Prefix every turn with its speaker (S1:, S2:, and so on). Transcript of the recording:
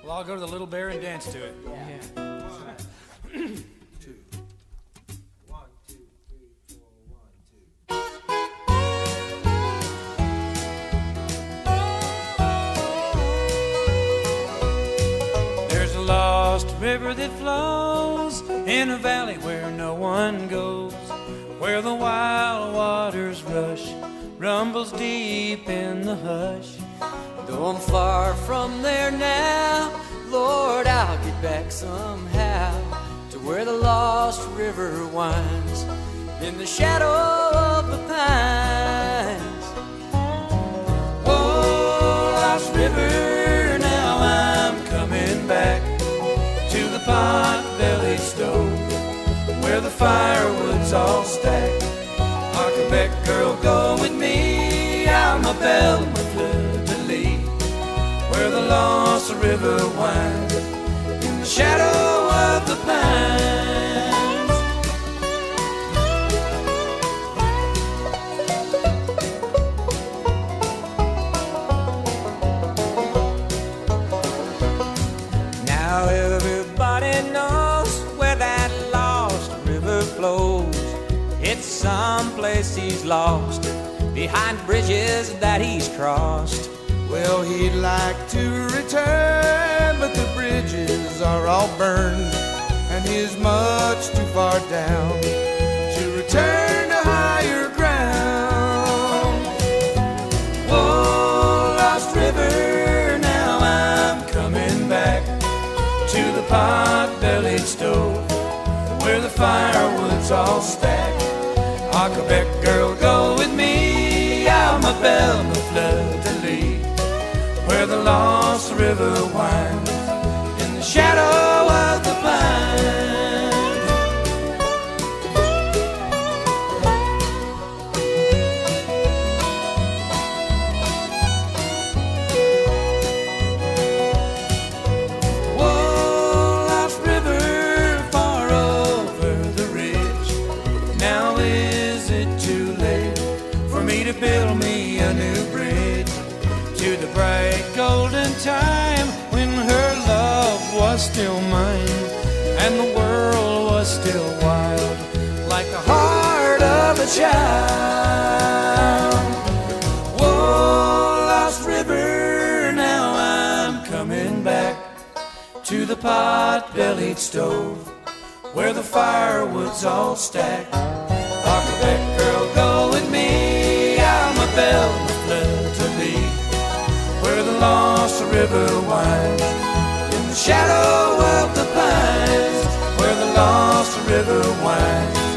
S1: Well, I'll go to the Little Bear and dance to it.
S2: Yeah.
S3: Two. 1, 2, 3, 4, 1, 2.
S1: There's a lost river that flows in a valley where no one goes, where the wild waters rush, rumbles deep in the hush.
S2: Though I'm far from there now, Lord, I'll get back somehow to where the lost river winds in the shadow of the pines.
S1: Oh, lost river, now I'm coming back to the pot-bellied stove where the firewood's all stacked. Huckleback girl, go with me, I'm a bell, my fleur-de-lis, where the lost river winds in the shadow of the pines.
S2: Now everybody knows where that lost river flows. It's someplace he's lost, behind bridges that he's crossed.
S3: Well, he'd like to return, but the bridges are all burned, and he's much too far down to return to higher ground.
S1: Oh, lost river, now I'm coming back to the pot-bellied stove where the firewood's all stacked. Huckleback girl, go with me, I'm a belle, my fleur-de-lis, where the lost river winds in the shadow of the pines. Whoa, lost river, far over the ridge. Now is it too late for me to build me a new bridge to the bright golden time when her love was still mine and the world was still wild like the heart of a child? Whoa, lost river, now I'm coming back to the pot-bellied stove where the firewood's all stacked. Huckleback girl, go with me, I'm a belle, my fleur-de-lis, where the lost river winds in the shadow of the pines, where the lost river winds